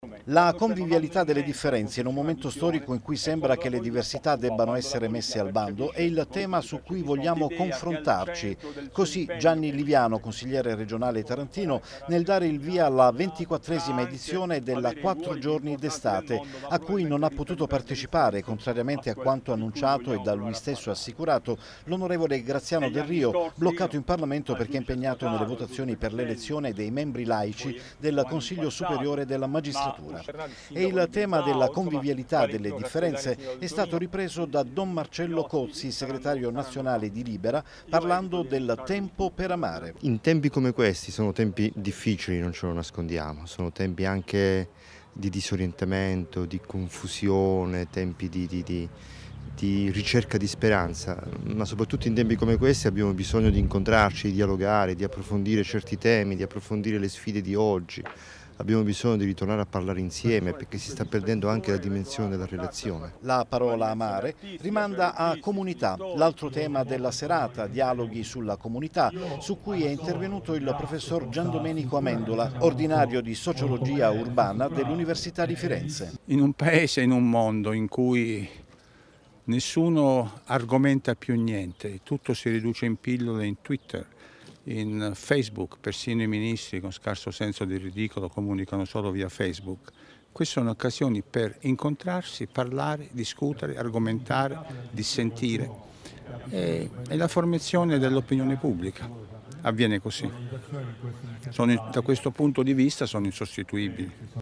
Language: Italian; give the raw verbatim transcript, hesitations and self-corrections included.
La convivialità delle differenze in un momento storico in cui sembra che le diversità debbano essere messe al bando è il tema su cui vogliamo confrontarci. Così Gianni Liviano, consigliere regionale tarantino, nel dare il via alla ventiquattresima edizione della Quattro giorni d'estate, a cui non ha potuto partecipare, contrariamente a quanto annunciato e da lui stesso assicurato, l'onorevole Graziano Del Rio, bloccato in Parlamento perché impegnato nelle votazioni per l'elezione dei membri laici del Consiglio Superiore della Magistratura. E il tema della convivialità delle differenze è stato ripreso da Don Marcello Cozzi, segretario nazionale di Libera, parlando del tempo per amare. In tempi come questi sono tempi difficili, non ce lo nascondiamo, sono tempi anche di disorientamento, di confusione, tempi di, di, di, di ricerca di speranza, ma soprattutto in tempi come questi abbiamo bisogno di incontrarci, di dialogare, di approfondire certi temi, di approfondire le sfide di oggi. Abbiamo bisogno di ritornare a parlare insieme perché si sta perdendo anche la dimensione della relazione. La parola amare rimanda a comunità, l'altro tema della serata, dialoghi sulla comunità, su cui è intervenuto il professor Giandomenico Amendola, ordinario di sociologia urbana dell'Università di Firenze. In un paese, in un mondo in cui nessuno argomenta più niente, tutto si riduce in pillole in Twitter, in Facebook, persino i ministri con scarso senso di ridicolo comunicano solo via Facebook. Queste sono occasioni per incontrarsi, parlare, discutere, argomentare, dissentire e, e la formazione dell'opinione pubblica avviene così. Sono, da questo punto di vista sono insostituibili.